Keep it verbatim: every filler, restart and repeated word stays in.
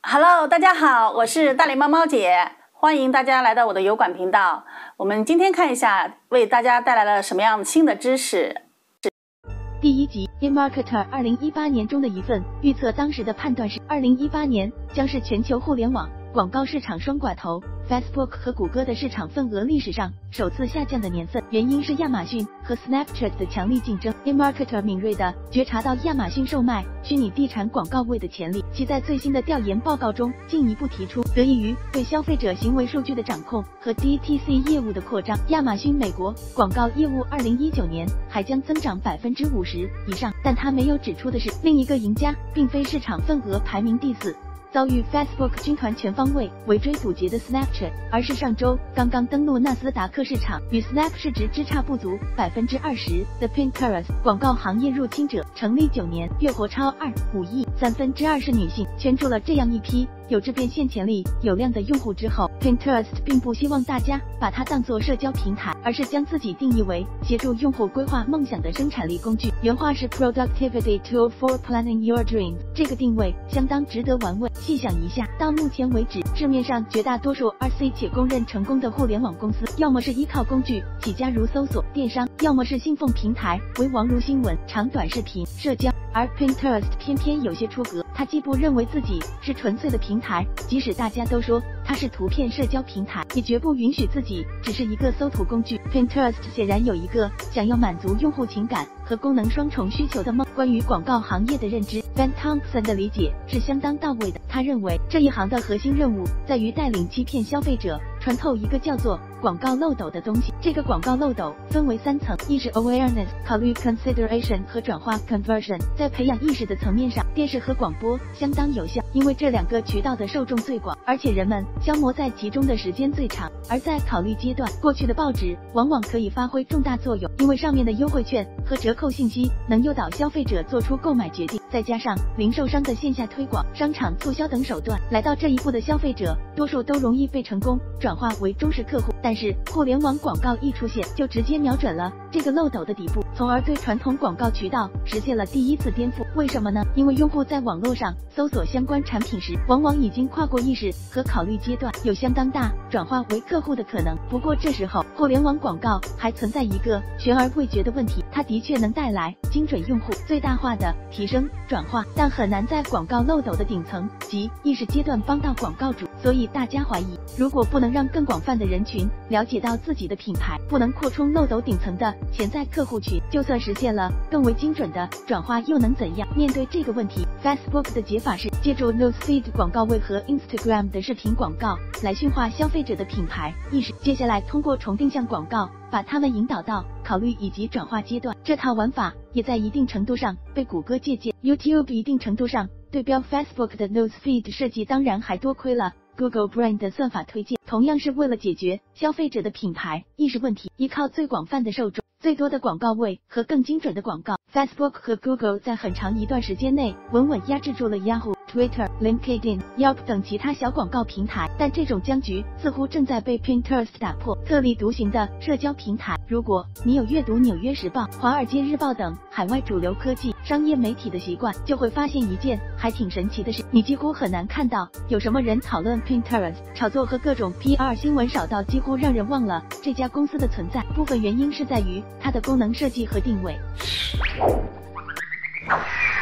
Hello， 大家好，我是大脸猫猫姐，欢迎大家来到我的油管频道。我们今天看一下，为大家带来了什么样新的知识。 第一集 ，eMarketer 二零一八年中的一份预测，当时的判断是，二零一八年将是全球互联网广告市场双寡头 Facebook 和谷歌的市场份额历史上首次下降的年份，原因是亚马逊和 Snapchat 的强力竞争。eMarketer 敏锐地觉察到亚马逊售卖虚拟地产广告位的潜力，其在最新的调研报告中进一步提出，得益于对消费者行为数据的掌控和 D T C 业务的扩张，亚马逊美国广告业务二零一九年还将增长百分之五十以上。但他没有指出的是，另一个赢家并非市场份额排名第四，遭遇 Facebook 军团全方位围追堵截的 Snapchat， 而是上周刚刚登陆纳斯达克市场，与 Snap 市值只差不足 百分之二十 的 Pinterest 广告行业入侵者，成立九年，月活超二五亿，三分之二是女性，圈住了这样一批有着变现潜力有量的用户之后， Pinterest 并不希望大家把它当作社交平台，而是将自己定义为协助用户规划梦想的生产力工具，原话是 Productivity tool for planning your dreams， 这个定位相当值得玩味。细想一下，到目前为止，市面上绝大多数 二 C 且公认成功的互联网公司，要么是依靠工具起家如搜索、电商，要么是信奉平台为王如新闻、长短视频、社交。而 Pinterest 偏偏有些出格，它既不认为自己是纯粹的平台，即使大家都说它是图片社交平台，也绝不允许自己只是一个搜图工具。Pinterest 显然有一个想要满足用户情感和功能双重需求的梦。关于广告行业的认知， Ben Thompson 的理解是相当到位的。他认为这一行的核心任务在于带领欺骗消费者穿透一个叫做广告漏斗的东西。这个广告漏斗分为三层，一是 awareness 考虑 consideration 和转化 conversion。 在培养意识的层面上，电视和广播相当有效，因为这两个渠道的受众最广，而且人们消磨在其中的时间最长。而在考虑阶段，过去的报纸往往可以发挥重大作用，因为上面的优惠券和折扣信息能诱导消费者做出购买决定，再加上零售商的线下推广、商场促销等手段，来到这一步的消费者多数都容易被成功转化为忠实客户。但是互联网广告一出现，就直接瞄准了这个漏斗的底部，从而对传统广告渠道实现了第一次颠覆。为什么呢？因为用户在网络上搜索相关产品时，往往已经跨过意识和考虑阶段，有相当大转化为客户的可能。不过这时候，互联网广告还存在一个悬而未决的问题，它的确能带来精准用户最大化的提升转化，但很难在广告漏斗的顶层及意识阶段帮到广告主。所以大家怀疑，如果不能让更广泛的人群了解到自己的品牌，不能扩充漏斗顶层的潜在客户群，就算实现了更为精准的转化又能怎样？面对这个问题， Facebook 的解法是借助 Newsfeed 广告位和 Instagram 的视频广告来驯化消费者的品牌意识，接下来通过重定向广告把他们引导到考虑以及转化阶段。这套玩法也在一定程度上被谷歌借鉴， YouTube 一定程度上对标 Facebook 的 Newsfeed 设计，当然还多亏了Google Brand 的算法推荐，同样是为了解决消费者的品牌意识问题，依靠最广泛的受众、最多的广告位和更精准的广告。 Facebook 和 Google 在很长一段时间内稳稳压制住了 Yahoo、Twitter、LinkedIn、Yelp 等其他小广告平台，但这种僵局似乎正在被 Pinterest 打破。特立独行的社交平台，如果你有阅读《纽约时报》、《华尔街日报》等海外主流科技商业媒体的习惯，就会发现一件还挺神奇的事，你几乎很难看到有什么人讨论 Pinterest。 炒作和各种 P R 新闻少到几乎让人忘了这家公司的存在，部分原因是在于它的功能设计和定位。